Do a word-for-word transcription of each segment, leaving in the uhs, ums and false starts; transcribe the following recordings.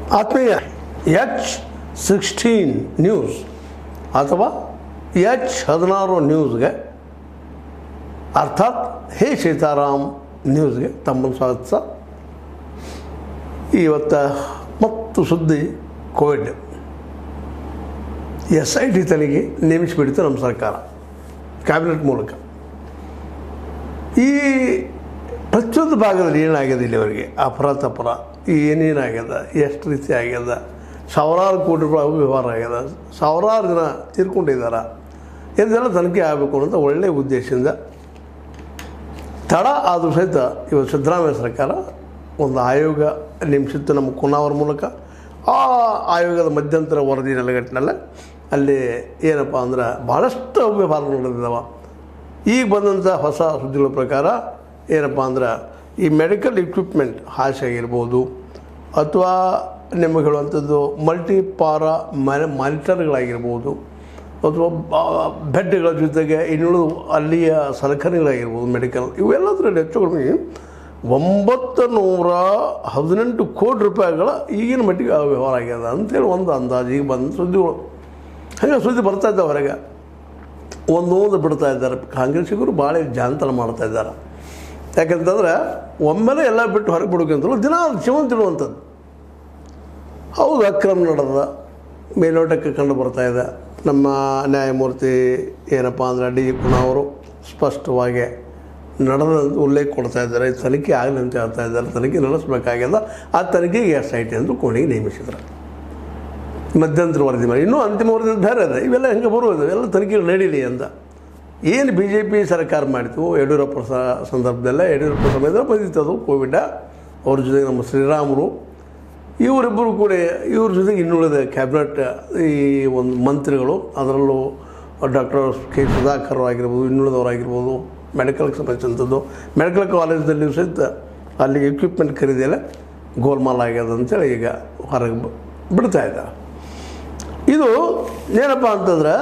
ಆತ್ಮೀಯ H sixteen news ಅಥವಾ H ಹದಿನಾರು ನ್ಯೂಸ್ಗೆ ಅರ್ಥಾತ್ ಹೇ ಸೀತಾರಾಮ್ ನ್ಯೂಸ್ಗೆ ತಮ್ಮನ್ನು ಸ್ವಾಗತಿಸ. ಇವತ್ತು ಮತ್ತು ಸುದ್ದಿ ಕೋವಿಡ್ ಎಸ್ ಐ ಟಿ ತನಿಖೆ ನೇಮಿಸಿಬಿಡ್ತು ನಮ್ಮ ಸರ್ಕಾರ ಕ್ಯಾಬಿನೆಟ್ ಮೂಲಕ. ಈ ಪ್ರತಿಯೊಂದು ಭಾಗದಲ್ಲಿ ಏನಾಗಿದೆ ಇಲ್ಲಿವರೆಗೆ ಅಪರಾಧ ತಪರ ಏನೇನಾಗ್ಯದ, ಎಷ್ಟು ರೀತಿ ಆಗ್ಯದ, ಸಾವಿರಾರು ಕೋಟಿ ರೂಪಾಯಿ ವ್ಯವಹಾರ ಆಗ್ಯದ, ಸಾವಿರಾರು ಜನ ತೀರ್ಕೊಂಡಿದ್ದಾರೆ, ಇದೆಲ್ಲ ತನಿಖೆ ಆಗಬೇಕು ಅನ್ನೋಂಥ ಒಳ್ಳೆಯ ಉದ್ದೇಶದಿಂದ ತಡ ಆದರೂ ಸಹಿತ ಇವತ್ತು ಸಿದ್ದರಾಮಯ್ಯ ಸರ್ಕಾರ ಒಂದು ಆಯೋಗ ನೇಮಿಸಿತ್ತು ನಮ್ಮ ಕುನಾವರ ಮೂಲಕ. ಆ ಆಯೋಗದ ಮಧ್ಯಂತರ ವರದಿ ನೆಲೆಗಟ್ಟಿನಲ್ಲ ಅಲ್ಲಿ ಏನಪ್ಪ ಅಂದ್ರೆ ಭಾಳಷ್ಟು ಅವ್ಯವಹಾರಗಳು ನಡೆದಿದ್ದಾವೆ. ಈಗ ಬಂದಂಥ ಹೊಸ ಸುದ್ದಿಗಳ ಪ್ರಕಾರ ಏನಪ್ಪ ಅಂದ್ರೆ ಈ ಮೆಡಿಕಲ್ ಇಕ್ವಿಪ್ಮೆಂಟ್ ಹಾಸಿ ಆಗಿರ್ಬೋದು ಅಥವಾ ನಿಮಗೆ ಹೇಳುವಂಥದ್ದು ಮಲ್ಟಿಪಾರಾ ಮ್ಯಾನ ಮಾನಿಟರ್ಗಳಾಗಿರ್ಬೋದು ಅಥವಾ ಬೆಡ್ಗಳ ಜೊತೆಗೆ ಇನ್ನುಳಿದು ಅಲ್ಲಿಯ ಸಲಕರಣೆಗಳಾಗಿರ್ಬೋದು ಮೆಡಿಕಲ್ ಇವೆಲ್ಲದರಲ್ಲಿ ಹೆಚ್ಚು ಕಡಿಮೆ ಒಂಬತ್ತು ನೂರ ಹದಿನೆಂಟು ಕೋಟಿ ರೂಪಾಯಿಗಳ ಈಗಿನ ಮಟ್ಟಿಗೆ ವ್ಯವಹಾರ ಆಗ್ಯದ ಅಂತೇಳಿ ಒಂದು ಅಂದಾಜು ಈಗ ಬಂದ ಸುದ್ದಿಗಳು. ಹಾಗೆ ಸುದ್ದಿ ಬರ್ತಾ ಇದ್ದಾವೆ ಹೊರಗೆ, ಒಂದೊಂದು ಬಿಡ್ತಾ ಇದ್ದಾರೆ. ಕಾಂಗ್ರೆಸ್ಸಿಗರು ಭಾಳ ಜಾಂತನ ಮಾಡ್ತಾ ಇದ್ದಾರೆ. ಯಾಕಂತಂದ್ರೆ ಒಮ್ಮೆಲೆ ಎಲ್ಲ ಬಿಟ್ಟು ಹೊರಗೆ ಬಿಡೋಕ್ಕಂತಲೂ ದಿನ ಜೀವಂತಿರುವಂಥದ್ದು. ಹೌದು, ಅಕ್ರಮ ನಡೆದ ಮೇಲ್ನೋಟಕ್ಕೆ ಕಂಡು ಬರ್ತಾ ಇದೆ. ನಮ್ಮ ನ್ಯಾಯಮೂರ್ತಿ ಏನಪ್ಪ ಅಂದರೆ ಡಿ ಕುಣಾವರು ಸ್ಪಷ್ಟವಾಗಿ ನಡೆದ ಉಲ್ಲೇಖ ಕೊಡ್ತಾ ಇದ್ದಾರೆ. ತನಿಖೆ ಆಗಲಿ ಅಂತ ಹೇಳ್ತಾ ಇದ್ದಾರೆ. ತನಿಖೆ ನಡೆಸಬೇಕಾಗ್ಯದ. ಆ ತನಿಖೆಗೆ ಎಸ್ ಐ ಟಿ ಅಂತ ಕೋಣಿಗೆ ನೇಮಿಸಿದ್ರು. ಮಧ್ಯಂತರ ವರದಿ ಮಾಡಿ ಇನ್ನೂ ಅಂತಿಮ ವರದಿ ಬೇರೆ ಅದ. ಇವೆಲ್ಲ ಹೆಂಗೆ ಬರುವುದು, ಎಲ್ಲ ತನಿಖೆ ನಡೀಲಿ ಅಂತ ಏನು ಬಿ ಜೆ ಪಿ ಸರ್ಕಾರ ಮಾಡಿತು ಯಡಿಯೂರಪ್ಪ ಸಂದರ್ಭದಲ್ಲೇ. ಯಡಿಯೂರಪ್ಪ ಸಮಯದಲ್ಲಿ ಬಂದಿತ್ತದು ಕೋವಿಡ್. ಅವ್ರ ಜೊತೆಗೆ ನಮ್ಮ ಶ್ರೀರಾಮರು ಇವರಿಬ್ಬರು ಕೂಡ ಇವ್ರ ಜೊತೆಗೆ ಇನ್ನುಳಿದ ಕ್ಯಾಬಿನೆಟ್ ಈ ಒಂದು ಮಂತ್ರಿಗಳು, ಅದರಲ್ಲೂ ಡಾಕ್ಟರ್ ಕೆ ಸುಧಾಕರ್ ಆಗಿರ್ಬೋದು, ಇನ್ನುಳಿದವರಾಗಿರ್ಬೋದು, ಮೆಡಿಕಲ್ಗೆ ಸಂಬಂಧಿಸಿದಂಥದ್ದು. ಮೆಡಿಕಲ್ ಕಾಲೇಜಲ್ಲಿ ಸಹಿತ ಅಲ್ಲಿಗೆ ಎಕ್ವಿಪ್ಮೆಂಟ್ ಖರೀದಿಯಲ್ಲ ಗೋಲ್ಮಾಲ್ ಆಗ್ಯದ ಅಂತೇಳಿ ಈಗ ಹೊರಗೆ ಬಿಡ್ತಾ ಇದ್ದಾರೆ. ಇದು ಏನಪ್ಪ ಅಂತಂದ್ರೆ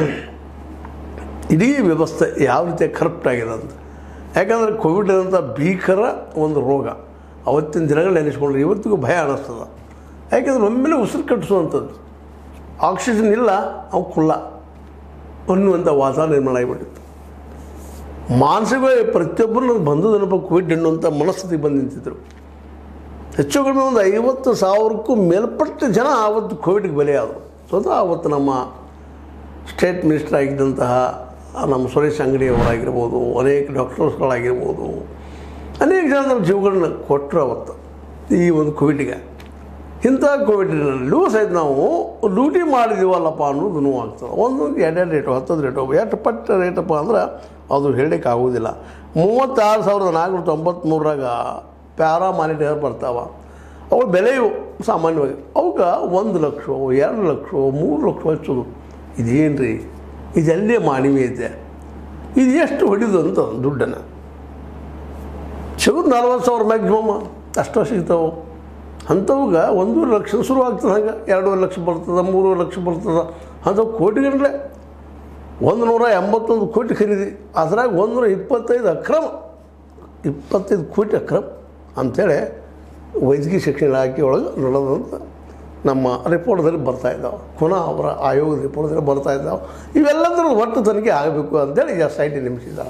ಇಡೀ ವ್ಯವಸ್ಥೆ ಯಾವ ರೀತಿ ಕರಪ್ಟ್ ಆಗಿದೆ ಅಂತ. ಯಾಕಂದರೆ ಕೋವಿಡ್ ಅಂತ ಭೀಕರ ಒಂದು ರೋಗ ಅವತ್ತಿನ ದಿನಗಳು ನೆನೆಸ್ಕೊಂಡ್ರೆ ಇವತ್ತಿಗೂ ಭಯ ಅನ್ನಿಸ್ತದೆ. ಯಾಕೆಂದ್ರೆ ಒಮ್ಮೆಲೆ ಉಸಿರು ಕಟ್ಟಿಸುವಂಥದ್ದು, ಆಕ್ಸಿಜನ್ ಇಲ್ಲ ಅವು ಕುಲ್ಲ ಅನ್ನುವಂಥ ವಾತಾವರಣ ನಿರ್ಮಾಣ ಆಗಿಬಿಟ್ಟಿತ್ತು. ಮಾನಸಿಕವಾಗಿ ಪ್ರತಿಯೊಬ್ಬರು ನನಗೆ ಬಂದದನಪ್ಪ ಕೋವಿಡ್ ಅನ್ನುವಂಥ ಮನಸ್ಥಿತಿಗೆ ಬಂದು ನಿಂತಿದ್ದರು. ಹೆಚ್ಚು ಕಡಿಮೆ ಒಂದು ಐವತ್ತು ಸಾವಿರಕ್ಕೂ ಮೇಲ್ಪಟ್ಟ ಜನ ಆವತ್ತು ಕೋವಿಡ್ಗೆ ಬಲಿಯಾದರು. ಸ್ವತಃ ಆವತ್ತು ನಮ್ಮ ಸ್ಟೇಟ್ ಮಿನಿಸ್ಟರ್ ಆಗಿದ್ದಂತಹ ನಮ್ಮ ಸುರೇಶ್ ಅಂಗಡಿಯವರಾಗಿರ್ಬೋದು, ಅನೇಕ ಡಾಕ್ಟರ್ಸ್ಗಳಾಗಿರ್ಬೋದು, ಅನೇಕ ಜನ ನಮ್ಮ ಜೀವಗಳನ್ನ ಕೊಟ್ಟರು ಅವತ್ತು ಈ ಒಂದು ಕೋವಿಡ್ಗೆ. ಇಂಥ ಕೋವಿಡ್ನಲ್ಲೂ ಸಹಿತ ನಾವು ಡ್ಯೂಟಿ ಮಾಡಿದ್ದೀವಲ್ಲಪ್ಪ ಅನ್ನೋದು ನೋವು ಆಗ್ತದೆ. ಒಂದೊಂದು ಎರಡೆರಡು ರೇಟು ಹತ್ತದು ರೇಟು ಎಷ್ಟು ಪಟ್ಟ ರೇಟಪ್ಪ ಅಂದ್ರೆ ಅದು ಹೇಳಲಿಕ್ಕೆ ಆಗೋದಿಲ್ಲ. ಮೂವತ್ತಾರು ಸಾವಿರದ ನಾಲ್ಕುನೂರ ತೊಂಬತ್ತ್ಮೂರಾಗ ಪ್ಯಾರಾ ಮಾನಿಟರ್ ಬರ್ತಾವೆ. ಅವು ಬೆಲೆಯು ಸಾಮಾನ್ಯವಾಗಿ ಅವಕ್ಕೆ ಒಂದು ಲಕ್ಷ ಎರಡು ಲಕ್ಷ ಮೂರು ಲಕ್ಷ ಹಚ್ಚೋದು. ಇದೇನು ರೀ, ಇದೆಲ್ಲೇ ಮಾನವೀಯ ಐತೆ. ಇದು ಎಷ್ಟು ಹೊಡಿದು ಅಂತ ದುಡ್ಡನ್ನು ಸಿಗೋದು ನಲ್ವತ್ತು ಸಾವಿರ ಮ್ಯಾಕ್ಸಿಮಮ್ ಅಷ್ಟು ಸಿಗ್ತಾವೆ. ಅಂಥವ್ಗೆ ಒಂದೂವರೆ ಲಕ್ಷ ಶುರು ಆಗ್ತದೆ. ಹಂಗೆ ಎರಡೂವರೆ ಲಕ್ಷ ಬರ್ತದೆ, ಮೂರುವರೆ ಲಕ್ಷ ಬರ್ತದೆ. ಅಂಥವು ಕೋಟಿಗಟ್ಟಲೆ ಒಂದು ನೂರ ಎಂಬತ್ತೊಂದು ಕೋಟಿ ಖರೀದಿ, ಅದ್ರಾಗ ಒಂದು ನೂರ ಇಪ್ಪತ್ತೈದು ಅಕ್ರಮ ಇಪ್ಪತ್ತೈದು ಕೋಟಿ ಅಕ್ರಮ ಅಂಥೇಳಿ ವೈದ್ಯಕೀಯ ಶಿಕ್ಷಣ ಇಲಾಖೆ ಒಳಗೆ ನಡೆದಂಥ ನಮ್ಮ ರಿಪೋರ್ಟ್ದಲ್ಲಿ ಬರ್ತಾಯಿದ್ದಾವೆ. ಪುನಃ ಅವರ ಆಯೋಗದ ರಿಪೋರ್ಟ್ದಲ್ಲಿ ಬರ್ತಾಯಿದ್ದಾವೆ. ಇವೆಲ್ಲದರ ಒಟ್ಟು ತನಿಖೆ ಆಗಬೇಕು ಅಂತೇಳಿ ಎಸ್ ಐ ಟಿ ನೇಮಿಸಿದ್ದಾರೆ.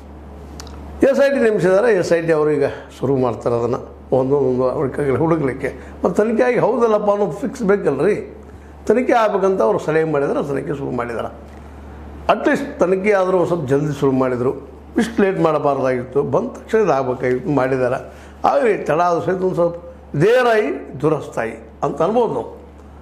ಎಸ್ ಐ ಟಿ ನೇಮಿಸಿದ್ದಾರೆ. ಎಸ್ ಐ ಟಿ ಅವರೀಗ ಶುರು ಮಾಡ್ತಾರೆ ಅದನ್ನು ಒಂದೊಂದೊಂದು ಅವ್ರಿಗೆ ಹುಡುಗಲಿಕ್ಕೆ. ಮತ್ತು ತನಿಖೆ ಆಗಿ ಹೌದಲ್ಲಪ್ಪ ಅನ್ನೋದು ಫಿಕ್ಸ್ ಬೇಕಲ್ಲ ರೀ. ತನಿಖೆ ಆಗಬೇಕಂತ ಅವರು ಸಲಹೆ ಮಾಡಿದರೆ ತನಿಖೆ ಶುರು ಮಾಡಿದ್ದಾರೆ. ಅಟ್ಲೀಸ್ಟ್ ತನಿಖೆ ಆದರೂ ಸ್ವಲ್ಪ ಜಲ್ದಿ ಶುರು ಮಾಡಿದರು. ಇಷ್ಟು ಲೇಟ್ ಮಾಡಬಾರ್ದಾಗಿತ್ತು, ಬಂದ ತಕ್ಷಣ ಇದಾಗಬೇಕಾಗಿತ್ತು, ಮಾಡಿದ್ದಾರೆ. ಆಗಲಿ ತಡ ಆದ ಸಹಿತ ಒಂದು ಸ್ವಲ್ಪ ದೇರಾಯಿ ದುರಸ್ತಾಯಿ ಅಂತ ಅನ್ಬೋದು ನಾವು.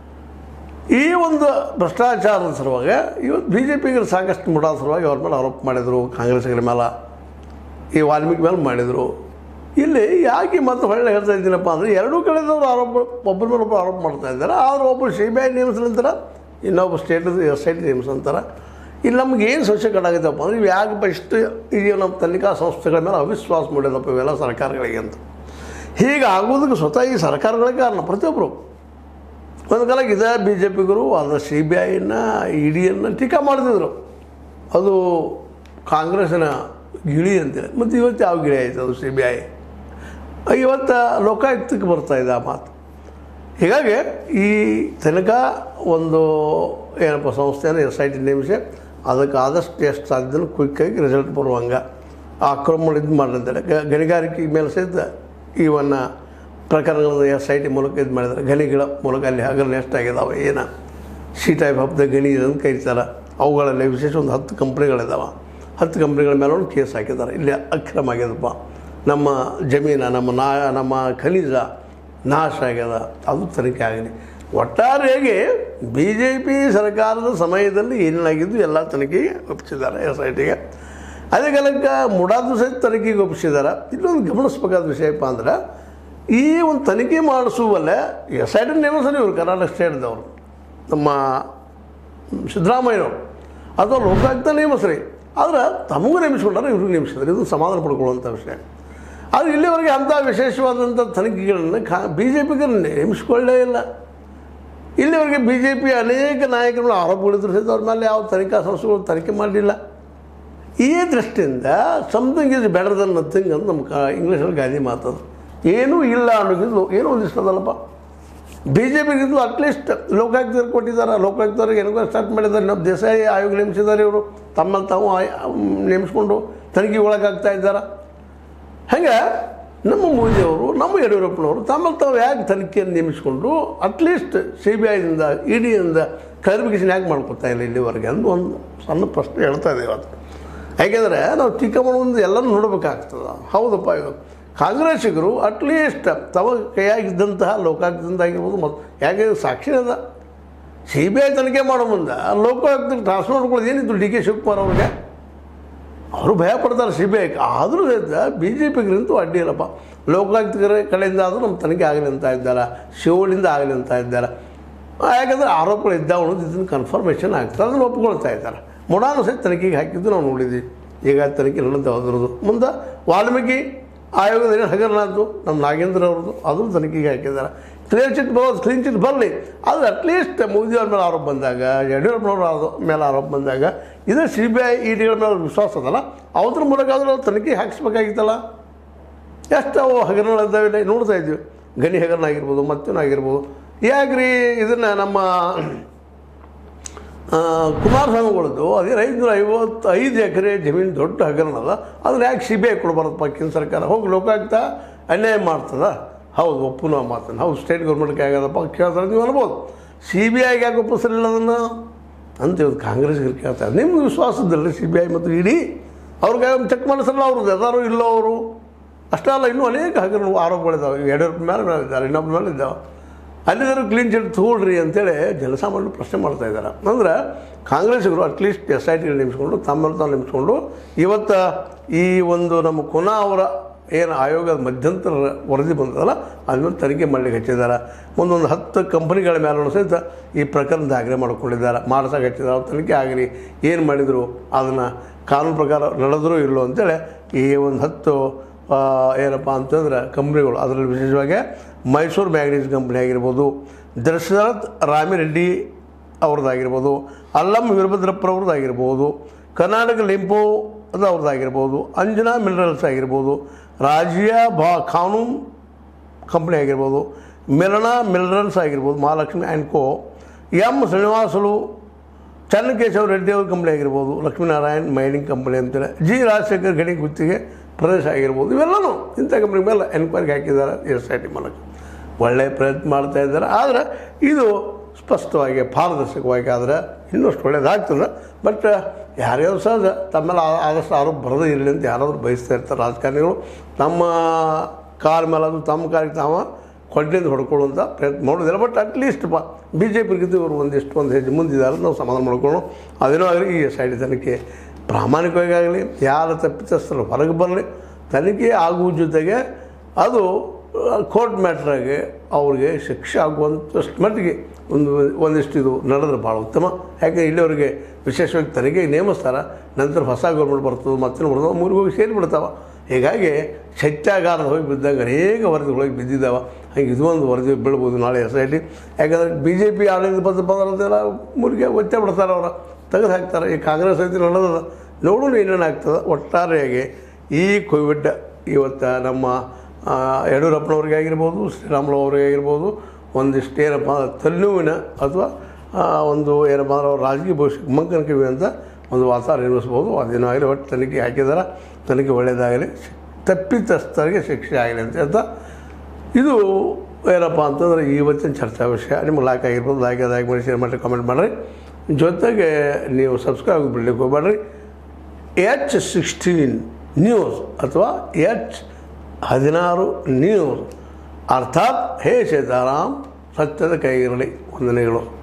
ಈ ಒಂದು ಭ್ರಷ್ಟಾಚಾರದ ಸಲುವಾಗಿ ಇವತ್ತು ಬಿ ಜೆ ಪಿಗೆ ಸಾಕಷ್ಟು ಮುಡಾದ ಸಲುವಾಗಿ ಅವ್ರ ಮೇಲೆ ಆರೋಪ ಮಾಡಿದರು. ಕಾಂಗ್ರೆಸ್ಗಳ ಮೇಲೆ, ಈ ವಾಲ್ಮೀಕಿ ಮೇಲೆ ಮಾಡಿದರು. ಇಲ್ಲಿ ಯಾಕೆ ಮತ್ತೆ ಹೊಳ್ಳೆ ಹೇಳ್ತಾ ಇದ್ದೀನಪ್ಪ ಅಂದರೆ ಎರಡೂ ಕಡೆದವರು ಆರೋಪ ಒಬ್ಬರ ಮೇಲೆ ಒಬ್ಬರು ಆರೋಪ ಮಾಡ್ತಾ ಇದ್ದಾರೆ. ಆದರೂ ಒಬ್ಬರು ಸಿ ಬಿ ಐ ನೇಮಿಸ್ಲಂತಾರೆ, ಇನ್ನೊಬ್ಬ ಸ್ಟೇಟದ ಎಸ್ ಐ ಟಿ ನೇಮಿಸ್ಲಂತಾರೆ. ಇಲ್ಲಿ ನಮ್ಗೆ ಏನು ಸಮಸ್ಯೆ ಕಡಾಗತ್ತಪ್ಪ ಅಂದರೆ ಇವು ಯಾಕಪ್ಪ ಇಷ್ಟು ಇದೆಯೋ ನಮ್ಮ ತನಿಖಾ ಸಂಸ್ಥೆಗಳ ಮೇಲೆ ಅವಿಶ್ವಾಸ ಮಾಡಿದಪ್ಪ ಇವೆಲ್ಲ ಸರ್ಕಾರಗಳಿಗೆ ಅಂತ. ಹೀಗೆ ಆಗೋದಕ್ಕೆ ಸ್ವತಃ ಈ ಸರ್ಕಾರಗಳೇ ಕಾರಣ. ಪ್ರತಿಯೊಬ್ಬರು ಒಂದು ಕಾಲಕ್ಕೆ ಇದೇ ಬಿ ಜೆ ಪಿಗರು ಅದರ ಸಿ ಬಿ ಐನ ಇ ಡಿಯನ್ನು ಟೀಕಾ ಮಾಡ್ತಿದ್ರು. ಅದು ಕಾಂಗ್ರೆಸ್ಸಿನ ಗಿಳಿ ಅಂತೇಳಿ. ಮತ್ತು ಇವತ್ತು ಯಾವ ಗಿಳಿ ಆಯಿತು ಅದು ಸಿ ಬಿ ಐ. ಇವತ್ತು ಲೋಕಾಯುಕ್ತಕ್ಕೆ ಬರ್ತಾಯಿದೆ ಆ ಮಾತು. ಹೀಗಾಗಿ ಈ ತನಕ ಒಂದು ಏನಪ್ಪ ಸಂಸ್ಥೆಯನ್ನು ಎಸ್ ಐ ಟಿ ನೇಮಿಸಿ ಅದಕ್ಕೆ ಆದಷ್ಟು ಎಷ್ಟು ಸಾಧ್ಯ ಕ್ವಿಕ್ಕಾಗಿ ರಿಸಲ್ಟ್ ಬರುವಂಗೆ ಆಕ್ರಮಣ ಇದು ಮಾಡಿದ್ದಾರೆ. ಗಣಿಗಾರಿಕೆ ಮೇಲೆ ಸಹಿತ ಇವನ್ನ ಪ್ರಕರಣಗಳನ್ನು ಎಸ್ ಐ ಟಿ ಮೂಲಕ ಇದು ಮಾಡಿದ್ದಾರೆ. ಗಣಿಗಳ ಮೂಲಕ ಅಲ್ಲಿ ಹಗರಣ ಎಷ್ಟಾಗಿದ್ದಾವೆ, ಏನು ಸಿ ಟೈಪ್ ಆಫ್ ದ ಗಣಿ ಇದನ್ನು ಕರೀತಾರೆ. ಅವುಗಳಲ್ಲಿ ವಿಶೇಷ ಒಂದು ಹತ್ತು ಕಂಪ್ನಿಗಳಿದ್ದಾವೆ. ಹತ್ತು ಕಂಪ್ನಿಗಳ ಮೇಲೆ ಒಂದು ಕೇಸ್ ಹಾಕಿದ್ದಾರೆ. ಇಲ್ಲಿ ಅಕ್ರಮ ಆಗ್ಯದಪ್ಪ, ನಮ್ಮ ಜಮೀನು ನಮ್ಮ ನಾ ನಮ್ಮ ಖನಿಜ ನಾಶ ಆಗ್ಯದ, ಅದು ತನಿಖೆ ಆಗಲಿ. ಒಟ್ಟಾರೆಯಾಗಿ ಬಿ ಜೆ ಪಿ ಸರ್ಕಾರದ ಸಮಯದಲ್ಲಿ ಏನೇನಾಗಿದ್ದು ಎಲ್ಲ ತನಿಖೆಗೆ ಒಪ್ಪಿಸಿದ್ದಾರೆ ಎಸ್ ಐ ಟಿಗೆ. ಅದೇ ಕಾಲಕ್ಕೆ ಮುಡಾದು ಸಹಿತ ತನಿಖೆಗೆ ಒಪ್ಪಿಸಿದ್ದಾರೆ. ಇನ್ನೊಂದು ಗಮನಿಸ್ಬೇಕಾದ ವಿಷಯಪ್ಪ ಅಂದ್ರೆ ಈ ಒಂದು ತನಿಖೆ ಮಾಡಿಸುವಲ್ಲೇ ಎಸ್ ಐ ಟಿ ನೇಮಿಸಲಿ ಇವರು ಕರ್ನಾಟಕ ಸ್ಟೇಟ್ದವರು ನಮ್ಮ ಸಿದ್ದರಾಮಯ್ಯನವರು ಅಥವಾ ಲೋಕಾಯುಕ್ತ ನೇಮಿಸ್ರಿ, ಆದ್ರೆ ತಮಗೂ ನೇಮಿಸ್ಕೊಂಡ್ರೆ ಇವ್ರಿಗೆ ನೇಮಿಸಿದ್ರೆ ಇದು ಸಮಾಧಾನ ಪಡ್ಕೊಳ್ಳುವಂಥ ವಿಷಯ. ಆದರೆ ಇಲ್ಲಿವರೆಗೆ ಅಂಥ ವಿಶೇಷವಾದಂಥ ತನಿಖೆಗಳನ್ನು ಖಾ ಬಿ ಜೆ ಪಿಗೆ ನೇಮಿಸ್ಕೊಳ್ಳೇ ಇಲ್ಲ. ಇಲ್ಲಿವರೆಗೆ ಬಿ ಜೆ ಪಿ ಅನೇಕ ನಾಯಕರುಗಳು ಆರೋಪಗಳಿದ್ರು ಸಹಿತ ಅವ್ರ ಮೇಲೆ ಯಾವ ತನಿಖಾ ಸಂಸ್ಥೆಗಳು ತನಿಖೆ ಮಾಡಲಿಲ್ಲ. ಈ ದೃಷ್ಟಿಯಿಂದ something is better than nothing ಅಂತ ನಮ್ಮ ಕ ಇಂಗ್ಲೀಷಲ್ಲಿ ಗಾದಿ ಮಾತದು. ಏನೂ ಇಲ್ಲ ಅನ್ನೋದು ಏನೋ ಒಂದಿಷ್ಟದಲ್ಲಪ್ಪ. ಬಿ ಜೆ ಪಿಗಿದ್ದು ಅಟ್ಲೀಸ್ಟ್ ಲೋಕಾಯುಕ್ತರು ಕೊಟ್ಟಿದ್ದಾರೆ, ಲೋಕಾಯುಕ್ತರಿಗೆ ಏನೋ ಸ್ಟಾರ್ಟ್ ಮಾಡಿದ್ದಾರೆ. ನಾವು ದೇಸಾಯಿ ಆಯೋಗ ನೇಮಿಸಿದ್ದಾರೆ, ಇವರು ತಮ್ಮಲ್ಲಿ ತಾವು ನೇಮಿಸ್ಕೊಂಡು ತನಿಖೆಗೆ ಒಳಗಾಗ್ತಾ ಇದ್ದಾರೆ. ಹಾಗೆ ನಮ್ಮ ಮೋದಿಯವರು ನಮ್ಮ ಯಡಿಯೂರಪ್ಪನವರು ತಮ್ಮಲ್ಲಿ ತಾವು ಯಾಕೆ ತನಿಖೆಯನ್ನು ನೇಮಿಸಿಕೊಂಡು ಅಟ್ಲೀಸ್ಟ್ ಸಿ ಬಿ ಐದಿಂದ ಇ ಡಿಯಿಂದ ಕ್ಲಾರಿಫಿಕೇಷನ್ ಯಾಕೆ ಮಾಡ್ಕೊತಾ ಇಲ್ಲ ಇಲ್ಲಿವರೆಗೆ ಅಂತ ಒಂದು ಸಣ್ಣ ಪ್ರಶ್ನೆ ಹೇಳ್ತಾ ಇದ್ದೇವೆ. ಅದು ಯಾಕೆಂದರೆ ನಾವು ಚಿಕ್ಕಮಗಳೂರಿಂದ ಎಲ್ಲರೂ ನೋಡಬೇಕಾಗ್ತದೆ. ಹೌದಪ್ಪ, ಇದು ಕಾಂಗ್ರೆಸ್ಸಿಗರು ಅಟ್ಲೀಸ್ಟ್ ತಮ್ಮ ಕೈಯಾಗಿದ್ದಂತಹ ಲೋಕಾಯುಕ್ತದಿಂದಾಗಿರ್ಬೋದು ಮತ್ತು ಯಾಕೆ ಸಾಕ್ಷಿ ಅದ ಸಿ ಬಿ ಐ ತನಿಖೆ ಮಾಡೋ ಮುಂದೆ ಲೋಕಾಯುಕ್ತಕ್ಕೆ ಟ್ರಾನ್ಸ್ಫರ್ ಮಾಡ್ಕೊಳ್ಳೋದು ಏನಿತ್ತು ಡಿ ಕೆ ಶಿವಕುಮಾರ್ ಅವ್ರಿಗೆ. ಅವರು ಭಯ ಪಡ್ತಾರೆ ಸಿ ಬಿ ಐಗೆ. ಆದರೂ ಸಹಿತ ಬಿ ಜೆ ಪಿಗಿಂತೂ ಅಡ್ಡಿ ಇಲ್ಲಪ್ಪ, ಲೋಕಾಯುಕ್ತರ ಕಡೆಯಿಂದ ಆದರೂ ನಮ್ಮ ತನಿಖೆ ಆಗಲಿ ಅಂತ ಇದ್ದಾರೆ, ಶಿವಳಿಂದ ಆಗಲಿ ಅಂತ ಇದ್ದಾರೆ. ಯಾಕಂದರೆ ಆರೋಪಗಳು ಇದ್ದಾವೆ ಅನ್ನೋದು ಇದನ್ನು ಕನ್ಫರ್ಮೇಷನ್ ಆಗ್ತದೆ, ಅದನ್ನು ಒಪ್ಕೊಳ್ತಾ ಇದ್ದಾರೆ. ಮುಡಾನು ಸಹಿತ ತನಿಖೆಗೆ ಹಾಕಿದ್ದು ನಾವು ನೋಡಿದ್ವಿ. ಈಗ ತನಿಖೆ ನಡೆದು ಹೋದ್ರದ್ದು ಮುಂದೆ ವಾಲ್ಮೀಕಿ ಆಯೋಗದ ಏನು ಹಗರಣ ಆಯಿತು ನಮ್ಮ ನಾಗೇಂದ್ರ ಅವ್ರದ್ದು, ಅದೂ ತನಿಖೆಗೆ ಹಾಕಿದ್ದಾರೆ. ಕ್ಲಿಯರ್ ಚಿಟ್ ಬರೋದು ಕ್ಲೀನ್ ಚಿಟ್ ಬರಲಿ, ಆದರೆ ಅಟ್ಲೀಸ್ಟ್ ಮೋದಿಯವ್ರ ಮೇಲೆ ಆರೋಪ ಬಂದಾಗ, ಯಡಿಯೂರಪ್ಪನವ್ರ ಮೇಲೆ ಆರೋಪ ಬಂದಾಗ ಇದೇ ಸಿ ಬಿ ಐ ಇ ಡಿಗಳ ಮೇಲೆ ವಿಶ್ವಾಸ ಅದಲ್ಲ, ಅವ್ರ ಮೂಲಕ ಆದರೂ ತನಿಖೆ ಹಾಕಿಸ್ಬೇಕಾಗಿತ್ತಲ್ಲ. ಎಷ್ಟು ಅವು ಹಗರಣಗಳಿದ್ದಾವೆ ನೋಡ್ತಾ ಇದ್ವಿ. ಗಣಿ ಹಗರಣ ಆಗಿರ್ಬೋದು, ಮತ್ತೇನೋ ಆಗಿರ್ಬೋದು. ಯಾಕ್ರಿ ಇದನ್ನು ನಮ್ಮ ಕುಮಾರಸ್ವಾಮಿಗಳದ್ದು ಅದೇನು ಐದುನೂರ ಐವತ್ತು ಐದು ಎಕರೆ ಜಮೀನು ದೊಡ್ಡ ಹಗರಣ ಅದ, ಅದನ್ನ ಯಾಕೆ ಸಿ ಬಿ ಐ ಕೊಡಬಾರದಪ್ಪ ಕೇಂದ್ರ ಸರ್ಕಾರ? ಹೋಗಿ ಲೋಕಾಯುಕ್ತ ಅನ್ಯಾಯ ಮಾಡ್ತದ. ಹೌದು, ಒಪ್ಪು ನಾವು ಮಾತನ್ನು. ಹೌದು, ಸ್ಟೇಟ್ ಗೌರ್ಮೆಂಟ್ಗೆ ಆಗೋದಪ್ಪ ಕೇಳ್ತಾರೆ ನೀವು ಅನ್ಬೋದು. ಸಿ ಬಿ ಐಗೆ ಯಾಕೆ ಒಪ್ಪಿಸಲಿಲ್ಲ ಅದನ್ನು ಅಂತ ಇವತ್ತು ಕಾಂಗ್ರೆಸ್ಗೆ ಕೇಳ್ತಾರೆ. ನಿಮ್ಗೆ ವಿಶ್ವಾಸದಲ್ಲಿ ಸಿ ಬಿ ಐ ಮತ್ತು ಇಡೀ ಅವ್ರಿಗೆ ಚೆಕ್ ಮಾಡಿಸಲ್ಲ, ಅವ್ರದ್ದು ಎಲ್ಲರೂ ಇಲ್ಲೋ ಅವರು. ಅಷ್ಟೇ ಅಲ್ಲ, ಇನ್ನೂ ಅನೇಕ ಹಗರಣ ಆರೋಪಗಳಿದ್ದಾವೆ. ಯಡಿಯೂರಪ್ಪ ಮೇಲೆ ಇದ್ದಾರೆ, ಇನ್ನೊಬ್ಬರ ಮೇಲೆ ಇದ್ದಾವೆ. ಅಲ್ಲಿದ್ದರೂ ಕ್ಲೀನ್ ಚಿಟ್ ತಗೊಳ್ರಿ ಅಂತೇಳಿ ಜನಸಾಮಾನ್ಯರು ಪ್ರಶ್ನೆ ಮಾಡ್ತಾ ಇದ್ದಾರೆ. ಅಂದ್ರೆ ಕಾಂಗ್ರೆಸ್ಸಿಗರು ಅಟ್ಲೀಸ್ಟ್ ಎಸ್ ಐ ಟಿ ನೇಮಿಸ್ಕೊಂಡು ತಮ್ಮಲ್ಲಿ ತಾವು ನೇಮಿಸ್ಕೊಂಡು ಇವತ್ತು ಈ ಒಂದು ನಮ್ಮ ಕುನಾ ಅವರ ಏನು ಆಯೋಗದ ಮಧ್ಯಂತರ ವರದಿ ಬಂದದಲ್ಲ ಅದನ್ನು ತನಿಖೆ ಮಾಡಲಿಕ್ಕೆ ಹಚ್ಚಿದ್ದಾರೆ. ಒಂದೊಂದು ಹತ್ತು ಕಂಪನಿಗಳ ಮೇಲೆ ಸಹಿತ ಈ ಪ್ರಕರಣ ದಾಖಲೆ ಮಾಡ್ಕೊಂಡಿದ್ದಾರೆ, ಮಾಡ್ಸಕ್ಕೆ ಹಚ್ಚಿದ್ದಾರೆ. ಅವ್ರು ತನಿಖೆ ಆಗಲಿ, ಏನು ಮಾಡಿದರು ಅದನ್ನು ಕಾನೂನು ಪ್ರಕಾರ ನಡೆದರೂ ಇಲ್ಲೋ ಅಂತೇಳಿ ಈ ಒಂದು ಹತ್ತು ಏನಪ್ಪ ಅಂತಂದ್ರೆ ಕಂಪ್ನಿಗಳು, ಅದರಲ್ಲಿ ವಿಶೇಷವಾಗಿ ಮೈಸೂರು ಮ್ಯಾಗ್ನೀಸ್ ಕಂಪ್ನಿ ಆಗಿರ್ಬೋದು, ದಶರಥ್ ರಾಮಿರೆಡ್ಡಿ ಅವ್ರದ್ದಾಗಿರ್ಬೋದು, ಅಲ್ಲಂ ವೀರಭದ್ರಪ್ಪರವ್ರದ್ದಾಗಿರ್ಬೋದು, ಕರ್ನಾಟಕ ಲಿಂಪೋ ಅದು ಅವ್ರದ್ದಾಗಿರ್ಬೋದು, ಅಂಜನಾ ಮಿನರಲ್ಸ್ ಆಗಿರ್ಬೋದು, ರಾಜಿಯಾ ಬಾ ಕಾನೂನ್ ಕಂಪ್ನಿ ಆಗಿರ್ಬೋದು, ಮಿಲನಾ ಮಿನರಲ್ಸ್ ಆಗಿರ್ಬೋದು, Mahalakshmi and co, M Srinivasulu Channakeshava Reddy ಅವ್ರ ಕಂಪ್ನಿ ಆಗಿರ್ಬೋದು, ಲಕ್ಷ್ಮೀನಾರಾಯಣ್ ಮೈನಿಂಗ್ ಕಂಪ್ನಿ ಅಂತೇಳಿ, ಜಿ ರಾಜಶೇಖರ್ ಗಣಿ ಗುತ್ತಿಗೆ ಪ್ರದೇಶ ಆಗಿರ್ಬೋದು, ಇವೆಲ್ಲವೂ ಇಂಥ ಕಂಪ್ನಿ ಮೇಲೆ ಎನ್ಕ್ವೈರಿಗೆ ಹಾಕಿದ್ದಾರೆ ಎಸ್ ಐ ಟಿ ಮೂಲಕ. ಒಳ್ಳೆಯ ಪ್ರಯತ್ನ ಮಾಡ್ತಾ ಇದ್ದಾರೆ. ಆದರೆ ಇದು ಸ್ಪಷ್ಟವಾಗಿ ಪಾರದರ್ಶಕವಾಗಿ ಆದರೆ ಇನ್ನಷ್ಟು ಒಳ್ಳೆಯದಾಗ್ತದೆ. ಬಟ್ ಯಾರ್ಯಾರು ಸಹಜ ತಮ್ಮೆಲ್ಲ ಆದಷ್ಟು ಆರೋಪ ಬರದೇ ಇರಲಿ ಅಂತ ಯಾರಾದರೂ ಬಯಸ್ತಾ ಇರ್ತಾರೆ ರಾಜಕಾರಣಿಗಳು. ತಮ್ಮ ಕಾಲ ಮೇಲೆ ಅದು ತಮ್ಮ ಕಾಲಿಗೆ ತಾವ ಕೊಂಡೆಂದು ಹೊಡ್ಕೊಳ್ಳುವಂಥ ಪ್ರಯತ್ನ ಮಾಡೋದಿಲ್ಲ. ಬಟ್ ಅಟ್ಲೀಸ್ಟ್ ಬಾ ಬಿ ಜೆ ಪಿಗಿದ್ದು ಇವರು ಒಂದಿಷ್ಟು ಒಂದು ಹೆಜ್ಜೆ ಮುಂದಿದ್ದಾರೆ, ನಾವು ಸಮಾಧಾನ ಮಾಡ್ಕೊಳ್ಳೋಣ. ಅದೇನೋ ಆಗಲಿ, ಈ ಎಸ್ ಐ ಟಿ ತನಿಖೆ ಪ್ರಾಮಾಣಿಕವಾಗಿ ಆಗಲಿ, ಯಾರ ತಪ್ಪಿತಸ್ಥರು ಹೊರಗೆ ಬರಲಿ, ತನಿಖೆ ಆಗುವ ಜೊತೆಗೆ ಅದು ಕೋರ್ಟ್ ಮ್ಯಾಟ್ರಾಗಿ ಅವ್ರಿಗೆ ಶಿಕ್ಷೆ ಆಗುವಂಥಷ್ಟು ಮಟ್ಟಿಗೆ ಒಂದು ಒಂದಿಷ್ಟು ಇದು ನಡೆದ್ರೆ ಭಾಳ ಉತ್ತಮ. ಯಾಕೆ ಇಲ್ಲಿವರೆಗೆ ವಿಶೇಷವಾಗಿ ತನಿಖೆಗೆ ನೇಮಿಸ್ತಾರೆ, ನಂತರ ಹೊಸ ಗೌರ್ಮೆಂಟ್ ಬರ್ತದೆ, ಮತ್ತೇನು ಬರ್ತದೆ, ಮೂರಿಗೆ ಹೋಗಿ ಸೇರಿಬಿಡ್ತಾವೆ. ಹೀಗಾಗಿ ಶೈತ್ಯಾಗಾರದ ಹೋಗಿ ಬಿದ್ದಾಗ ಅನೇಕ ವರದಿಗಳೋಗಿ ಬಿದ್ದಿದ್ದಾವೆ. ಹಾಗೆ ಇದು ಒಂದು ವರದಿ ಬೀಳ್ಬೋದು ನಾಳೆ ಎಸ್ ಐ ಟಿ. ಯಾಕಂದರೆ ಬಿ ಜೆ ಪಿ ಆಡಳಿತ ಬಂದು ಬಂದಂತೆಲ್ಲ ಮೂರಿಗೆ ಒತ್ತೆ ಬಿಡ್ತಾರೆ, ಅವರ ತೆಗೆದು ಹಾಕ್ತಾರೆ. ಈ ಕಾಂಗ್ರೆಸ್ ಐತಿ ನಡೆದ ನೋಡೋಣ ಏನೇನು ಆಗ್ತದೆ. ಒಟ್ಟಾರೆಯಾಗಿ ಈ ಕೋವಿಡ್ ಇವತ್ತು ನಮ್ಮ ಯಡಿಯೂರಪ್ಪನವ್ರಿಗೆ ಆಗಿರ್ಬೋದು, ಶ್ರೀರಾಮುಲು ಅವರಿಗೆ ಆಗಿರ್ಬೋದು, ಒಂದಿಷ್ಟು ಏನಪ್ಪ ತಲೆನೋವಿನ ಅಥವಾ ಒಂದು ಏನಪ್ಪ ಅಂದ್ರೆ ಅವ್ರ ರಾಜಕೀಯ ಭವಿಷ್ಯಕ್ಕೆ ಮಂಕನಕಿವಿ ಅಂತ ಒಂದು ವಾತಾವರಣ ನಿರ್ಮಿಸ್ಬೋದು. ಅದೇನೋ ಆಗಲಿ, ಒಟ್ಟು ತನಿಖೆ ಹಾಕಿದಾರೆ, ತನಿಖೆ ಒಳ್ಳೆಯದಾಗಲಿ, ತಪ್ಪಿತಸ್ಥರಿಗೆ ಶಿಕ್ಷೆ ಆಗಲಿ ಅಂತ ಹೇಳ್ತಾ ಇದು ಏನಪ್ಪ ಅಂತಂದರೆ ಇವತ್ತಿನ ಚರ್ಚಾ ವಿಷಯ. ನಿಮ್ಗೆ ಲೈಕ್ ಆಗಿರ್ಬೋದು, ಲೈಕ್ ಲೈಕ್ ಮಾಡಿ, ಶೇರ್ ಮಾಡಿ, ಕಾಮೆಂಟ್ ಮಾಡಿರಿ. ಜೊತೆಗೆ ನೀವು ಸಬ್ಸ್ಕ್ರೈಬ್ ಬಿಡಲಿಕ್ಕೆ ಹೋಗ್ಬೇಡ್ರಿ. ಎಚ್ ಸಿಕ್ಸ್ಟೀನ್ ನ್ಯೂಸ್ ಅಥವಾ ಎಚ್ ಹದಿನಾರು ನ್ಯೂಸ್ ಅರ್ಥಾತ್ ಹೇ ಸೀತಾರಾಮ್, ಸತ್ಯದ ಕೈಗಿರಲಿ. ವಂದನೆಗಳು.